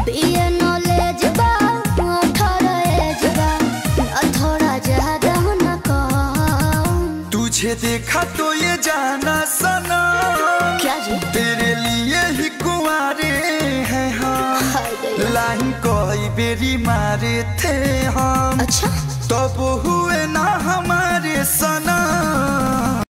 BA knowledge बा 18 एज बा थोड़ा ज्यादा न कम। तुझे देखा तो ये जाना सना क्या जी? तेरे लिए ही कुंवारे हैं हम। लाइन कोई बेरी मारे थे हम। अच्छा तब हुए ना हमारे सना